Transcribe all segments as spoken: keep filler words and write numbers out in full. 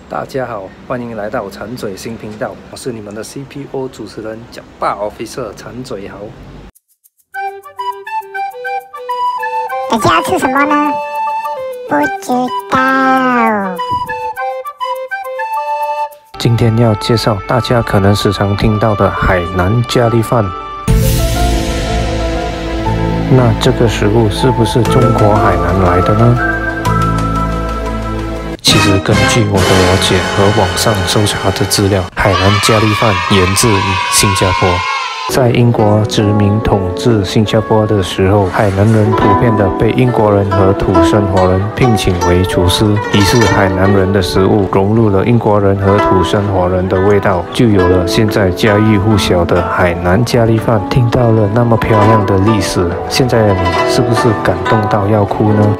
大家好，欢迎来到馋嘴新频道，我是你们的 C P O 主持人脚霸 Officer 馋嘴豪。 大家要吃什么呢？不知道。 今天要介绍大家可能时常听到的海南咖喱饭。那这个食物是不是中国海南来的呢？其实根据我的了解和网上搜查的资料，海南咖喱饭源自于新加坡。在英国殖民统治新加坡的时候，海南人普遍的被英国人和土生活人聘请为厨师，于是海南人的食物融入了英国人和土生活人的味道，就有了现在家喻户晓的海南咖喱饭。听到了那么漂亮的历史，现在的你是不是感动到要哭呢？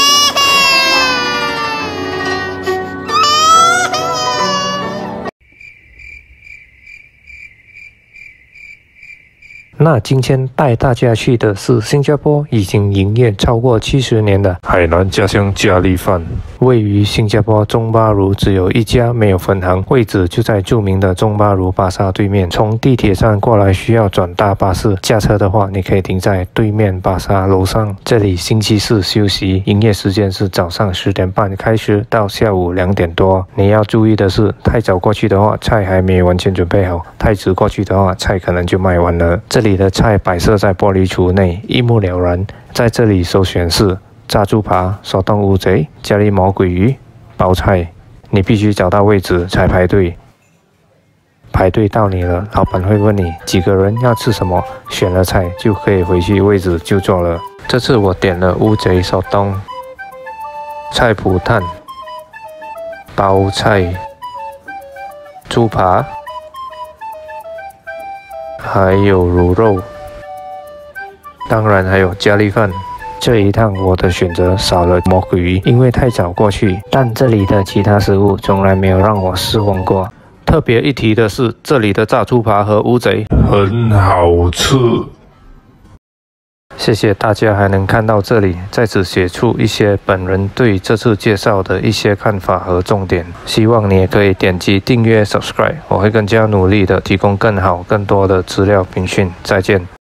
那今天带大家去的是新加坡已经营业超过七十年的海南家乡咖喱饭。位于新加坡中巴如只有一家，没有分行，位置就在著名的中巴如巴刹对面。从地铁站过来需要转搭巴士，驾车的话你可以停在对面巴刹楼上。这里星期四休息，营业时间是早上十点半开始到下午两点多。你要注意的是，太早过去的话菜还没完全准备好，太迟过去的话菜可能就卖完了。这里这里的菜摆设在玻璃橱内，一目了然。在这里首选是炸猪扒、手动乌贼、咖喱魔鬼鱼、包菜。你必须找到位置才排队。排队到你了，老板会问你几个人要吃什么，选了菜就可以回去位置就坐了。这次我点了乌贼手动、菜脯蛋、包菜、猪扒。还有卤肉，当然还有咖喱饭。这一趟我的选择少了魔鬼鱼，因为太早过去。但这里的其他食物从来没有让我失望过。特别一提的是，这里的炸猪扒和乌贼很好吃。谢谢大家还能看到这里，在此写出一些本人对这次介绍的一些看法和重点，希望你也可以点击订阅 subscribe， 我会更加努力的提供更好更多的资料评讯。再见。